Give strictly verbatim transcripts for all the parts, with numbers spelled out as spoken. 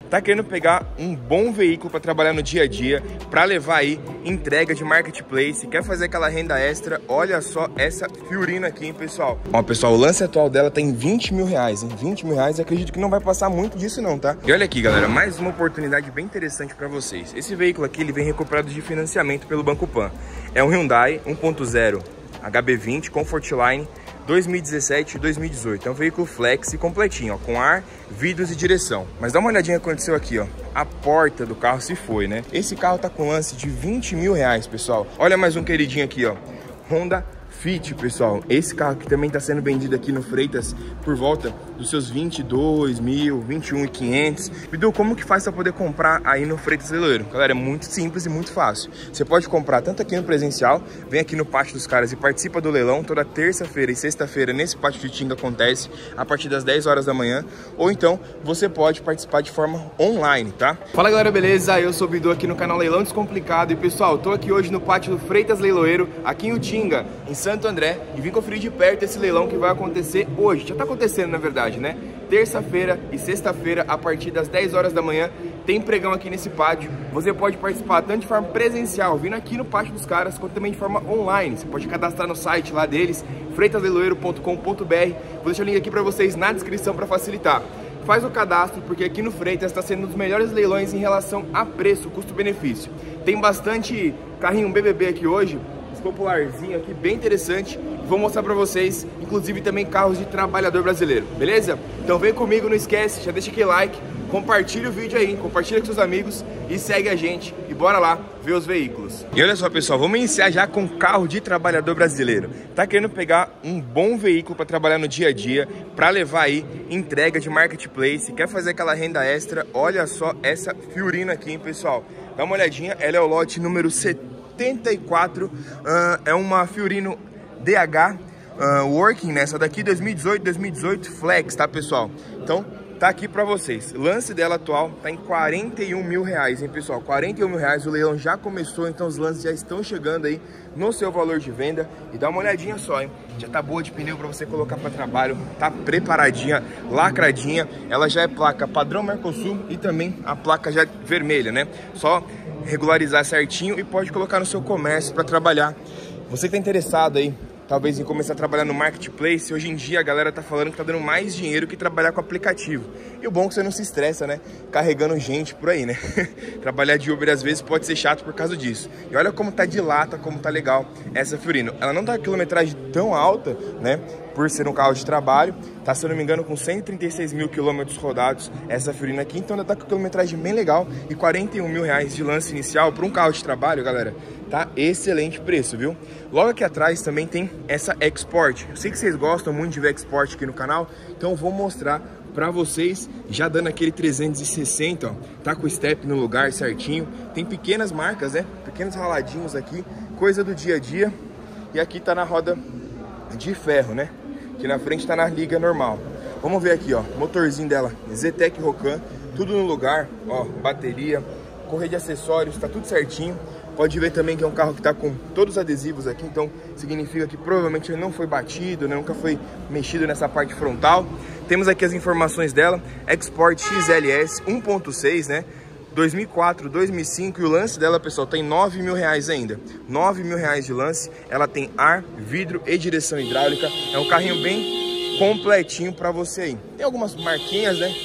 Tá querendo pegar um bom veículo para trabalhar no dia a dia, para levar aí entrega de marketplace, quer fazer aquela renda extra? Olha só essa Fiorino aqui, hein, pessoal. Ó, pessoal, o lance atual dela tem vinte mil reais, hein? vinte mil reais, acredito que não vai passar muito disso não, tá? E olha aqui, galera, mais uma oportunidade bem interessante para vocês. Esse veículo aqui, ele vem recuperado de financiamento pelo Banco Pan. É um Hyundai um ponto zero H B vinte Comfortline dois mil e dezessete e dois mil e dezoito. É um veículo flex e completinho, ó, com ar, vidros e direção. Mas dá uma olhadinha no que aconteceu aqui, ó. A porta do carro se foi, né? Esse carro tá com lance de vinte mil reais, pessoal. Olha mais um queridinho aqui, ó. Honda Fit, pessoal. Esse carro aqui também tá sendo vendido aqui no Freitas por volta dos seus vinte e dois mil, vinte e um mil e quinhentos. Bidu, como que faz para poder comprar aí no Freitas Leiloeiro? Galera, é muito simples e muito fácil. Você pode comprar tanto aqui no presencial, vem aqui no pátio dos caras e participa do leilão. Toda terça-feira e sexta-feira nesse pátio de Tinga acontece a partir das dez horas da manhã. Ou então você pode participar de forma online, tá? Fala, galera, beleza? Eu sou o Bidu aqui no canal Leilão Descomplicado. E pessoal, tô aqui hoje no pátio do Freitas Leiloeiro, aqui em Utinga, em Santo André, e vim conferir de perto esse leilão que vai acontecer hoje. Já tá acontecendo, na verdade, né? Terça-feira e sexta-feira, a partir das dez horas da manhã, tem pregão aqui nesse pátio. Você pode participar tanto de forma presencial, vindo aqui no pátio dos caras, quanto também de forma online. Você pode cadastrar no site lá deles, freitas leiloeiro ponto com ponto br. Vou deixar o link aqui para vocês na descrição para facilitar. Faz o cadastro, porque aqui no Freitas está sendo um dos melhores leilões em relação a preço, custo-benefício. Tem bastante carrinho B B B aqui hoje, popularzinho aqui, bem interessante. Vou mostrar pra vocês, inclusive também carros de trabalhador brasileiro, beleza? Então vem comigo, não esquece, já deixa aquele like, compartilha o vídeo aí, compartilha com seus amigos e segue a gente e bora lá ver os veículos. E olha só, pessoal, vamos iniciar já com carro de trabalhador brasileiro. Tá querendo pegar um bom veículo para trabalhar no dia a dia, para levar aí entrega de marketplace, quer fazer aquela renda extra? Olha só essa Fiorino aqui, hein, pessoal? Dá uma olhadinha, ela é o lote número setenta e quatro, uh, é uma Fiorino D H uh, Working, nessa daqui dois mil e dezoito, dois mil e dezoito Flex, tá, pessoal? Então tá aqui pra vocês. Lance dela atual tá em quarenta e um mil reais, hein, pessoal? quarenta e um mil reais, o leilão já começou, então os lances já estão chegando aí no seu valor de venda. E dá uma olhadinha só, hein? Já tá boa de pneu pra você colocar pra trabalho, tá preparadinha, lacradinha. Ela já é placa padrão Mercosul e também a placa já vermelha, né? Só regularizar certinho e pode colocar no seu comércio para trabalhar. Você que tá interessado aí, talvez em começar a trabalhar no marketplace, hoje em dia a galera tá falando que tá dando mais dinheiro que trabalhar com aplicativo. E o bom é que você não se estressa, né? Carregando gente por aí, né? Trabalhar de Uber às vezes pode ser chato por causa disso. E olha como tá de lata, como tá legal essa Fiorino. Ela não tá com quilometragem tão alta, né? Por ser um carro de trabalho, tá, se eu não me engano, com cento e trinta e seis mil quilômetros rodados essa Fiorino aqui, então ainda tá com quilometragem bem legal e quarenta e um mil reais de lance inicial para um carro de trabalho, galera, tá excelente preço, viu? Logo aqui atrás também tem essa Export. Eu sei que vocês gostam muito de ver Export aqui no canal, então eu vou mostrar pra vocês, já dando aquele trezentos e sessenta, ó, tá com o step no lugar certinho, tem pequenas marcas, né, pequenos raladinhos aqui, coisa do dia a dia, e aqui tá na roda de ferro, né, que na frente tá na liga normal. Vamos ver aqui, ó, motorzinho dela, Zetec Rocan, tudo no lugar, ó, bateria, correia de acessórios, tá tudo certinho. Pode ver também que é um carro que tá com todos os adesivos aqui, então significa que provavelmente ele não foi batido, né? Nunca foi mexido nessa parte frontal. Temos aqui as informações dela, Export X L S um ponto seis, né? dois mil e quatro, dois mil e cinco, e o lance dela, pessoal, tá em nove mil reais ainda. nove mil reais de lance, ela tem ar, vidro e direção hidráulica. É um carrinho bem completinho pra você aí. Tem algumas marquinhas, né,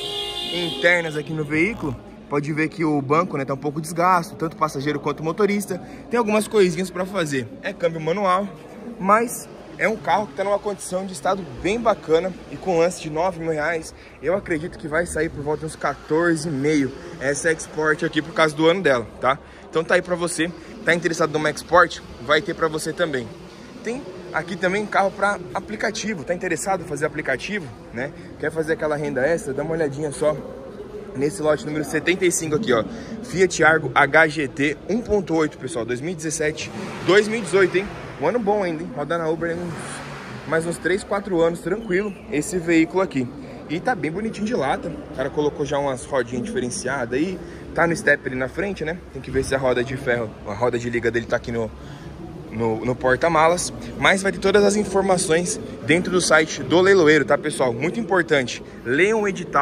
internas aqui no veículo. Pode ver que o banco, né, tá um pouco desgasto, tanto passageiro quanto motorista. Tem algumas coisinhas para fazer. É câmbio manual, mas é um carro que tá numa condição de estado bem bacana e com lance de nove mil reais, eu acredito que vai sair por volta de uns quatorze e meio essa Export aqui por causa do ano dela, tá? Então tá aí para você, tá interessado numa Export, vai ter para você também. Tem aqui também carro para aplicativo, tá interessado em fazer aplicativo, né? Quer fazer aquela renda extra? Dá uma olhadinha só nesse lote número setenta e cinco aqui, ó, Fiat Argo H G T um ponto oito, pessoal, dois mil e dezessete, dois mil e dezoito, hein? Um ano bom ainda, hein? Rodar na Uber uns, mais uns três, quatro anos, tranquilo, esse veículo aqui. E tá bem bonitinho de lata, o cara colocou já umas rodinhas diferenciadas aí, tá no step ali na frente, né? Tem que ver se a roda de ferro, a roda de liga dele tá aqui no, no, no porta-malas, mas vai ter todas as informações dentro do site do leiloeiro, tá, pessoal? Muito importante, leiam o edital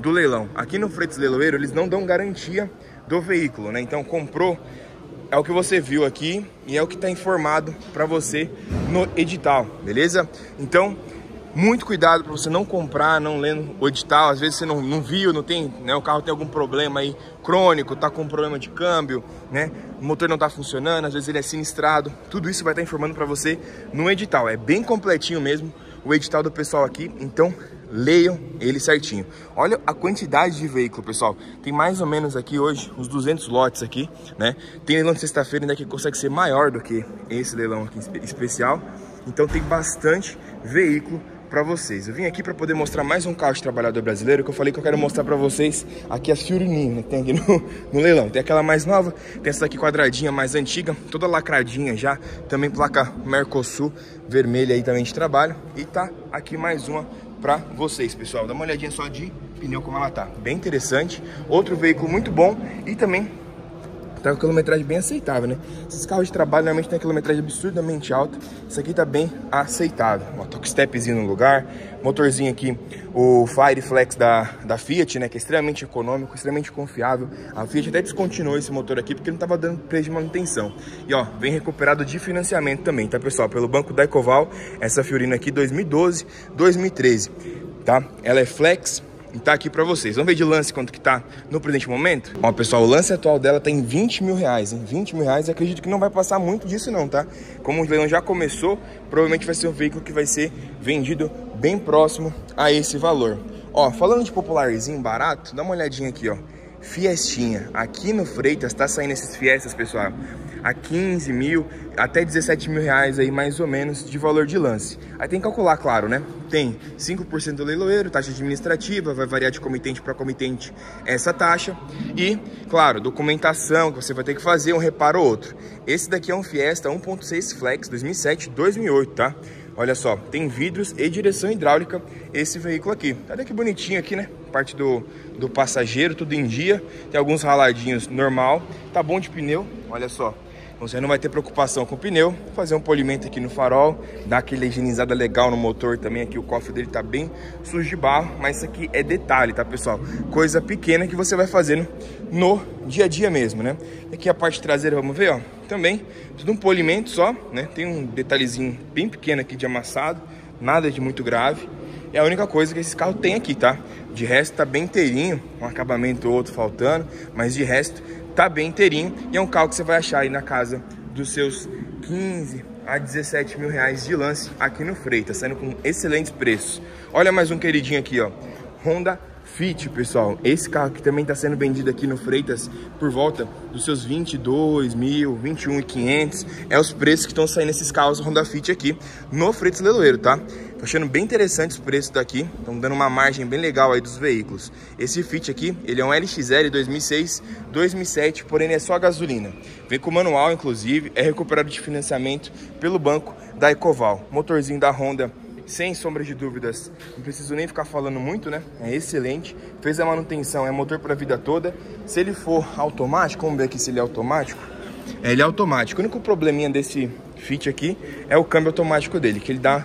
do leilão. Aqui no Freitas Leiloeiro eles não dão garantia do veículo, né? Então comprou, é o que você viu aqui e é o que está informado para você no edital, beleza? Então, muito cuidado para você não comprar, não lendo o edital. Às vezes você não, não viu, não tem, né? O carro tem algum problema aí crônico, tá com um problema de câmbio, né? O motor não tá funcionando, às vezes ele é sinistrado. Tudo isso vai estar informando para você no edital. É bem completinho mesmo o edital do pessoal aqui, então leiam ele certinho. Olha a quantidade de veículo, pessoal. Tem mais ou menos aqui hoje uns duzentos lotes aqui, né? Tem leilão de sexta-feira ainda que consegue ser maior do que esse leilão aqui especial. Então tem bastante veículo para vocês. Eu vim aqui para poder mostrar mais um carro de trabalhador brasileiro, que eu falei que eu quero mostrar para vocês aqui as Fiorininho, né, que tem aqui no, no leilão. Tem aquela mais nova, tem essa aqui quadradinha mais antiga, toda lacradinha já, também placa Mercosul vermelha aí também de trabalho. E tá aqui mais uma para vocês, pessoal. Dá uma olhadinha só de pneu como ela tá, bem interessante. Outro veículo muito bom e também tá com quilometragem bem aceitável, né? Esses carros de trabalho normalmente tem quilometragem absurdamente alta. Isso aqui tá bem aceitável. Ó, toque stepzinho no lugar. Motorzinho aqui, o Fireflex da, da Fiat, né? Que é extremamente econômico, extremamente confiável. A Fiat até descontinuou esse motor aqui porque não tava dando preço de manutenção. E ó, vem recuperado de financiamento também, tá, pessoal? Pelo banco da Ecoval, essa Fiorino aqui dois mil e doze, dois mil e treze, tá? Ela é flex. E tá aqui pra vocês. Vamos ver de lance quanto que tá no presente momento? Ó, pessoal, o lance atual dela tá em vinte mil reais, hein? vinte mil reais, acredito que não vai passar muito disso não, tá? Como o leilão já começou, provavelmente vai ser um veículo que vai ser vendido bem próximo a esse valor. Ó, falando de popularzinho barato, dá uma olhadinha aqui, ó. Fiestinha. Aqui no Freitas tá saindo esses Fiestas, pessoal, a quinze mil até dezessete mil reais aí, mais ou menos, de valor de lance. Aí tem que calcular, claro, né? Tem cinco por cento do leiloeiro, taxa administrativa, vai variar de comitente para comitente essa taxa. E, claro, documentação que você vai ter que fazer, um reparo ou outro. Esse daqui é um Fiesta um ponto seis Flex dois mil e sete, dois mil e oito, tá? Olha só, tem vidros e direção hidráulica esse veículo aqui. Olha que bonitinho aqui, né? Parte do, do passageiro, tudo em dia. Tem alguns raladinhos normal. Tá bom de pneu, olha só. Você não vai ter preocupação com o pneu. Fazer um polimento aqui no farol, dar aquela higienizada legal no motor também. Aqui o cofre dele tá bem sujo de barro, mas isso aqui é detalhe, tá, pessoal? Coisa pequena que você vai fazendo no dia a dia mesmo, né? Aqui a parte traseira, vamos ver, ó. Também, tudo um polimento só, né? Tem um detalhezinho bem pequeno aqui de amassado, nada de muito grave. É a única coisa que esse carro tem aqui, tá? De resto tá bem inteirinho, um acabamento ou outro faltando, mas de resto tá bem inteirinho. E é um carro que você vai achar aí na casa dos seus quinze a dezessete mil reais de lance aqui no Freitas, saindo com excelentes preços. Olha mais um queridinho aqui, ó, Honda Fit, pessoal. Esse carro aqui também está sendo vendido aqui no Freitas por volta dos seus vinte e dois mil, vinte e um mil e quinhentos. É os preços que estão saindo esses carros Honda Fit aqui no Freitas Leiloeiro, tá? Tô achando bem interessante os preços daqui. Estão dando uma margem bem legal aí dos veículos. Esse Fit aqui, ele é um L X L dois mil e seis, dois mil e sete, porém é só gasolina. Vem com manual, inclusive, é recuperado de financiamento pelo banco da Ecoval. Motorzinho da Honda, sem sombra de dúvidas, não preciso nem ficar falando muito, né? É excelente, fez a manutenção, é motor para a vida toda. Se ele for automático, vamos ver aqui se ele é automático. É, ele é automático. O único probleminha desse Fit aqui é o câmbio automático dele, que ele dá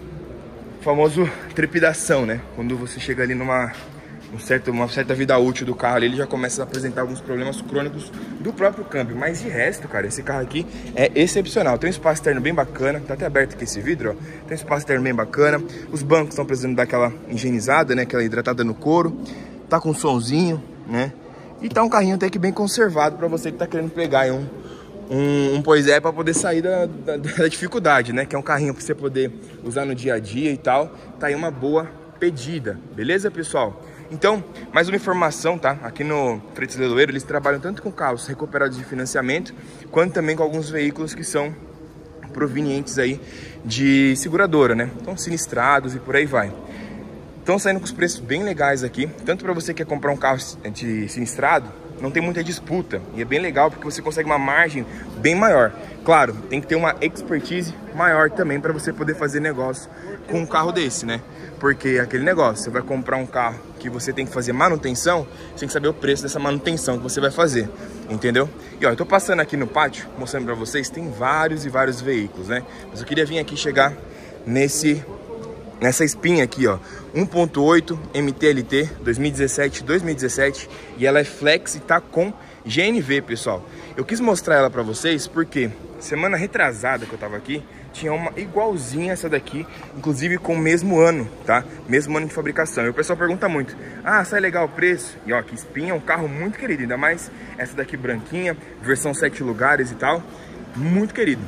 o famoso trepidação, né? Quando você chega ali numa um certo, uma certa vida útil do carro ali, ele já começa a apresentar alguns problemas crônicos do próprio câmbio. Mas de resto, cara, esse carro aqui é excepcional. Tem um espaço externo bem bacana, tá até aberto aqui esse vidro, ó. Tem um espaço externo bem bacana. Os bancos estão precisando daquela higienizada, né? Aquela hidratada no couro. Tá com um sonzinho, né? E tá um carrinho até que bem conservado pra você que tá querendo pegar aí um, um, um pois é, pra poder sair da, da, da dificuldade, né? Que é um carrinho pra você poder usar no dia a dia e tal. Tá aí uma boa pedida, beleza, pessoal? Então, mais uma informação, tá? Aqui no Freitas Leiloeiro, eles trabalham tanto com carros recuperados de financiamento, quanto também com alguns veículos que são provenientes aí de seguradora, né? Então, sinistrados e por aí vai. Estão saindo com os preços bem legais aqui, tanto para você que quer comprar um carro de sinistrado, não tem muita disputa. E é bem legal porque você consegue uma margem bem maior. Claro, tem que ter uma expertise maior também para você poder fazer negócio com um carro desse, né? Porque aquele negócio, você vai comprar um carro que você tem que fazer manutenção, você tem que saber o preço dessa manutenção que você vai fazer, entendeu? E ó, eu tô passando aqui no pátio, mostrando pra vocês, tem vários e vários veículos, né? Mas eu queria vir aqui chegar nesse nessa espinha aqui, ó, um ponto oito M T L T dois mil e dezessete, dois mil e dezessete, e ela é flex e tá com G N V, pessoal. Eu quis mostrar ela pra vocês porque semana retrasada que eu tava aqui, tinha uma igualzinha essa daqui, inclusive com o mesmo ano, tá? Mesmo ano de fabricação. E o pessoal pergunta muito, ah, sai legal o preço? E ó, que espinha, é um carro muito querido, ainda mais essa daqui branquinha, versão sete lugares e tal, muito querido.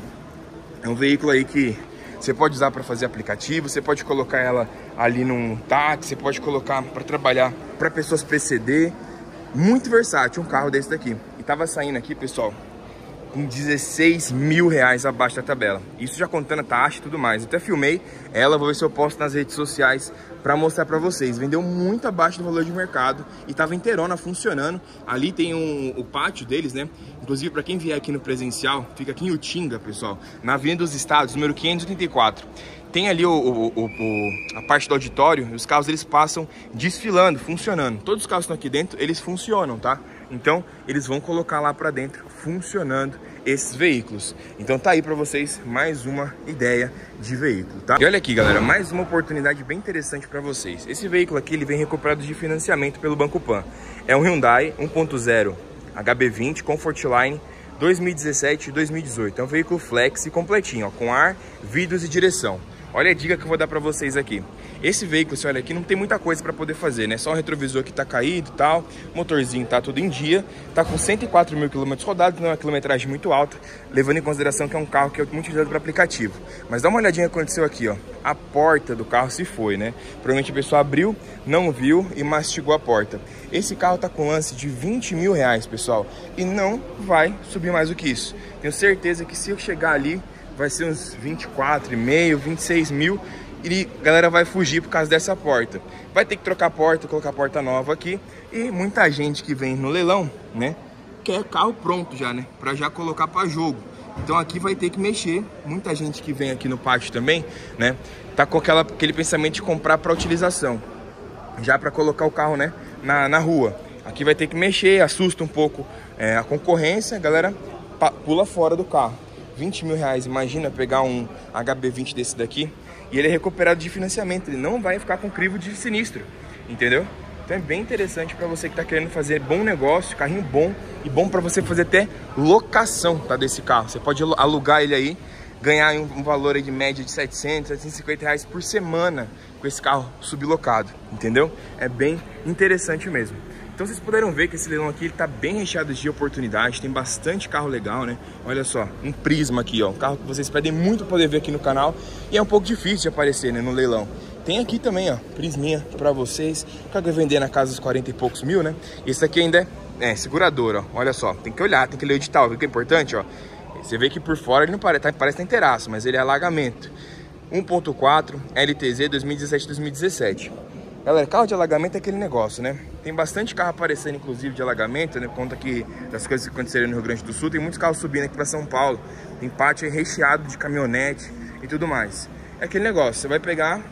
É um veículo aí que você pode usar para fazer aplicativo, você pode colocar ela ali num táxi, você pode colocar para trabalhar para pessoas P C D. Muito versátil um carro desse daqui. E tava saindo aqui, pessoal, com dezesseis mil reais abaixo da tabela. Isso já contando a taxa e tudo mais. Eu até filmei ela, vou ver se eu posto nas redes sociais para mostrar para vocês. Vendeu muito abaixo do valor de mercado e tava inteirona funcionando. Ali tem um, o pátio deles, né? Inclusive, para quem vier aqui no presencial, fica aqui em Utinga, pessoal, na Avenida dos Estados, número quinhentos e oitenta e quatro. Tem ali o, o, o, o, a parte do auditório, e os carros eles passam desfilando, funcionando. Todos os carros que estão aqui dentro, eles funcionam, tá? Então, eles vão colocar lá para dentro, funcionando esses veículos. Então tá aí para vocês mais uma ideia de veículo, tá? E olha aqui, galera, mais uma oportunidade bem interessante para vocês. Esse veículo aqui, ele vem recuperado de financiamento pelo Banco Pan. É um Hyundai um ponto zero H B vinte Comfortline dois mil e dezessete e dois mil e dezoito. É um veículo flex e completinho, ó, com ar, vidros e direção. Olha a dica que eu vou dar pra vocês aqui. Esse veículo, você olha aqui, não tem muita coisa pra poder fazer, né? Só o retrovisor que tá caído e tal, motorzinho tá tudo em dia, tá com cento e quatro mil quilômetros rodados, não é uma quilometragem muito alta, levando em consideração que é um carro que é muito utilizado para aplicativo. Mas dá uma olhadinha no que aconteceu aqui, ó. A porta do carro se foi, né? Provavelmente a pessoa abriu, não viu e mastigou a porta. Esse carro tá com lance de vinte mil reais, pessoal, e não vai subir mais do que isso. Tenho certeza que se eu chegar ali, vai ser uns vinte e quatro mil, vinte e seis mil e a galera vai fugir por causa dessa porta. Vai ter que trocar a porta, colocar a porta nova aqui. E muita gente que vem no leilão, né, quer carro pronto já, né, pra já colocar pra jogo. Então aqui vai ter que mexer. Muita gente que vem aqui no pátio também, né, tá com aquela, aquele pensamento de comprar pra utilização, já pra colocar o carro, né, na, na rua. Aqui vai ter que mexer, assusta um pouco é, a concorrência, a galera pula fora do carro. vinte mil reais, imagina pegar um H B vinte desse daqui e ele é recuperado de financiamento, ele não vai ficar com crivo de sinistro, entendeu? Então é bem interessante para você que está querendo fazer bom negócio, carrinho bom e bom para você fazer até locação, tá, desse carro. Você pode alugar ele aí, ganhar um valor aí de média de setecentos, setecentos e cinquenta reais por semana com esse carro sublocado, entendeu? É bem interessante mesmo. Então vocês puderam ver que esse leilão aqui ele tá bem recheado de oportunidade, tem bastante carro legal, né? Olha só, um Prisma aqui, ó, um carro que vocês pedem muito poder ver aqui no canal e é um pouco difícil de aparecer, né, no leilão. Tem aqui também, ó, Prisminha pra vocês, que vai vender na casa dos quarenta e poucos mil, né? Esse aqui ainda é, é segurador, ó, olha só, tem que olhar, tem que ler o edital, viu que é importante, ó. Você vê que por fora ele não parece, tá, parece que tá inteiraço, mas ele é alagamento. um ponto quatro L T Z dois mil e dezessete, dois mil e dezessete. Galera, carro de alagamento é aquele negócio, né? Tem bastante carro aparecendo, inclusive, de alagamento, né? Por conta aqui das coisas que aconteceram no Rio Grande do Sul. Tem muitos carros subindo aqui para São Paulo. Tem pátio recheado de caminhonete e tudo mais. É aquele negócio, você vai pegar...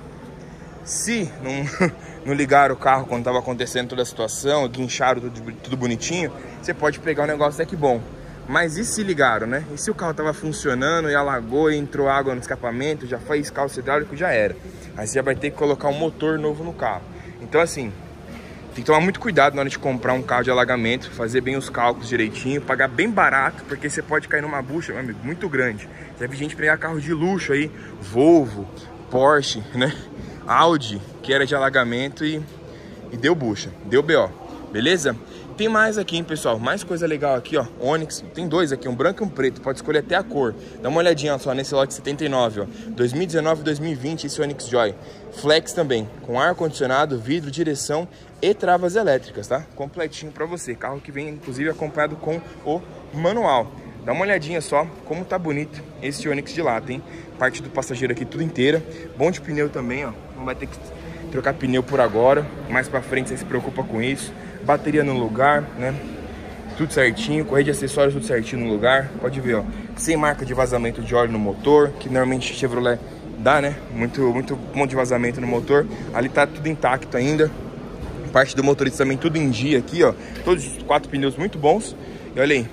Se não, não ligaram o carro quando estava acontecendo toda a situação, guincharam tudo, tudo bonitinho, você pode pegar um negócio até que bom. Mas e se ligaram, né? E se o carro estava funcionando e alagou e entrou água no escapamento, já fez calço hidráulico, já era. Aí você já vai ter que colocar um motor novo no carro. Então assim, tem que tomar muito cuidado na hora de comprar um carro de alagamento, fazer bem os cálculos direitinho, pagar bem barato, porque você pode cair numa bucha, meu amigo, muito grande. Já vi gente pegar carro de luxo aí, Volvo, Porsche, né? Audi, que era de alagamento e, e deu bucha, deu B O, beleza? Tem mais aqui, hein, pessoal, mais coisa legal aqui, ó, Onix, tem dois aqui, um branco e um preto, pode escolher até a cor. Dá uma olhadinha só nesse lote setenta e nove, ó, dois mil e dezenove, dois mil e vinte, esse Onix Joy. Flex também, com ar-condicionado, vidro, direção e travas elétricas, tá? Completinho pra você, carro que vem, inclusive, acompanhado com o manual. Dá uma olhadinha só como tá bonito esse Onix de lata, hein? Parte do passageiro aqui tudo inteira, bom de pneu também, ó, não vai ter que trocar pneu por agora, mais pra frente você se preocupa com isso. Bateria no lugar, né? Tudo certinho, correia de acessórios tudo certinho no lugar. Pode ver, ó, sem marca de vazamento de óleo no motor, que normalmente Chevrolet dá, né? Muito, muito ponto de vazamento no motor. Ali tá tudo intacto ainda. Parte do motorista também tudo em dia aqui, ó. Todos os quatro pneus muito bons. E olha aí,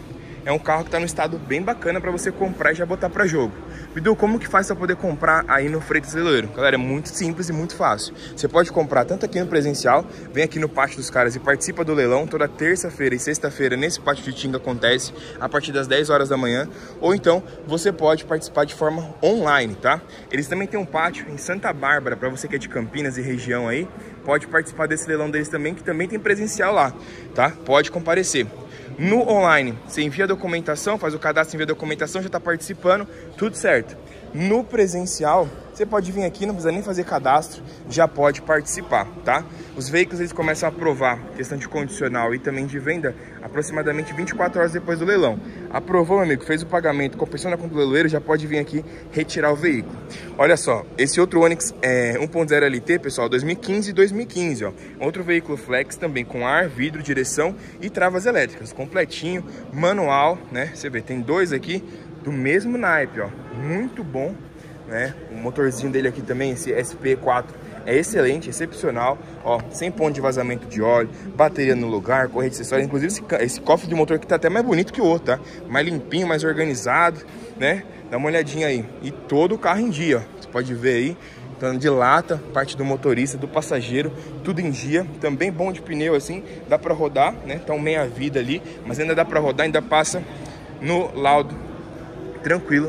é um carro que tá num estado bem bacana para você comprar e já botar para jogo. Bidu, como que faz para poder comprar aí no Freitas Leiloeiro? Galera, é muito simples e muito fácil. Você pode comprar tanto aqui no presencial, vem aqui no pátio dos caras e participa do leilão. Toda terça-feira e sexta-feira nesse pátio de Tinga acontece a partir das dez horas da manhã. Ou então você pode participar de forma online, tá? Eles também têm um pátio em Santa Bárbara, para você que é de Campinas e região aí, pode participar desse leilão deles também, que também tem presencial lá, tá? Pode comparecer. No online, você envia a documentação, faz o cadastro, envia a documentação, já está participando, tudo certo. No presencial, você pode vir aqui, não precisa nem fazer cadastro, já pode participar, tá? Os veículos, eles começam a aprovar questão de condicional e também de venda aproximadamente vinte e quatro horas depois do leilão. Aprovou, meu amigo, fez o pagamento, compensou na conta do leiloeiro, já pode vir aqui retirar o veículo. Olha só, esse outro Onix é um ponto zero L T, pessoal, dois mil e quinze e dois mil e quinze, ó. Outro veículo flex também com ar, vidro, direção e travas elétricas, completinho, manual, né? Você vê, tem dois aqui do mesmo naipe, ó, muito bom, né? O motorzinho dele aqui também, esse S P quatro, é excelente, excepcional, ó, sem ponto de vazamento de óleo, bateria no lugar, correia de acessórios, inclusive esse, esse cofre de motor aqui tá até mais bonito que o outro, tá? Mais limpinho, mais organizado, né? Dá uma olhadinha aí. E todo o carro em dia, ó, você pode ver aí, tanto de lata, parte do motorista, do passageiro, tudo em dia, também bom de pneu assim, dá pra rodar, né? Então meia vida ali, mas ainda dá pra rodar, ainda passa no laudo tranquilo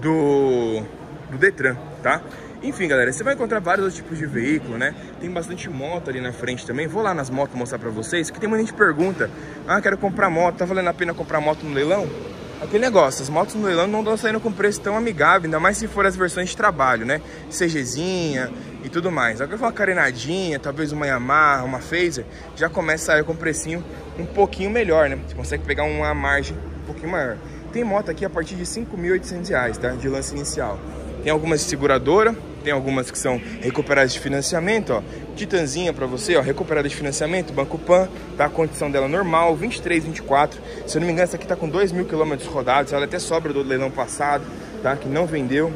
do, do Detran, tá? Enfim, galera, você vai encontrar vários outros tipos de veículo, né? Tem bastante moto ali na frente também. Vou lá nas motos mostrar pra vocês, que tem muita gente que pergunta: ah, quero comprar moto, tá valendo a pena comprar moto no leilão? Aquele negócio, as motos no leilão não estão saindo com preço tão amigável, ainda mais se for as versões de trabalho, né? CGzinha e tudo mais. Agora uma carenadinha, talvez uma Yamaha, uma Phaser, já começa a sair com um precinho um pouquinho melhor, né? Você consegue pegar uma margem um pouquinho maior. Tem moto aqui a partir de cinco mil e oitocentos reais, tá? De lance inicial. Tem algumas de seguradora, tem algumas que são recuperadas de financiamento, ó. Titanzinha pra você, ó, recuperada de financiamento, Banco Pan, tá? A condição dela normal, vinte e três, vinte e quatro. Se eu não me engano, essa aqui tá com dois mil quilômetros rodados, ela até sobra do leilão passado, tá? Que não vendeu.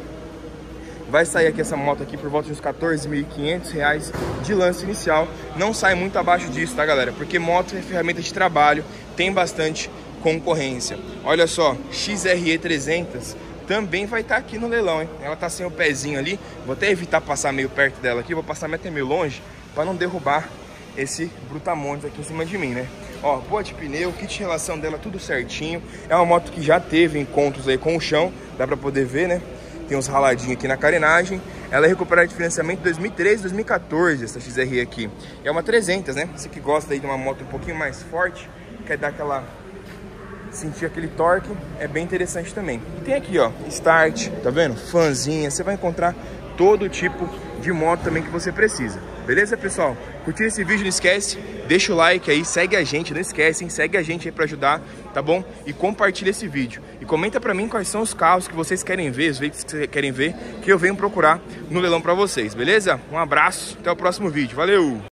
Vai sair aqui essa moto aqui por volta de uns quatorze mil e quinhentos reais de lance inicial. Não sai muito abaixo disso, tá, galera? Porque moto é ferramenta de trabalho, tem bastante concorrência. Olha só, X R E trezentos também vai estar aqui no leilão, hein? Ela tá sem o pezinho ali. Vou até evitar passar meio perto dela aqui. Vou passar até meio longe para não derrubar esse brutamontes aqui em cima de mim, né? Ó, boa de pneu, kit de relação dela tudo certinho. É uma moto que já teve encontros aí com o chão, dá para poder ver, né? Tem uns raladinhos aqui na carenagem. Ela é recuperada de financiamento dois mil e treze, dois mil e quatorze, essa X R E aqui. É uma trezentos, né? Você que gosta aí de uma moto um pouquinho mais forte, quer dar aquela... sentir aquele torque, é bem interessante também. E tem aqui, ó, start, tá vendo? Fanzinha, você vai encontrar todo tipo de moto também que você precisa. Beleza, pessoal? Curtiu esse vídeo? Não esquece, deixa o like aí, segue a gente, não esquece, hein? Segue a gente aí pra ajudar, tá bom? E compartilha esse vídeo. E comenta pra mim quais são os carros que vocês querem ver, os veículos que vocês querem ver, que eu venho procurar no leilão pra vocês, beleza? Um abraço, até o próximo vídeo. Valeu!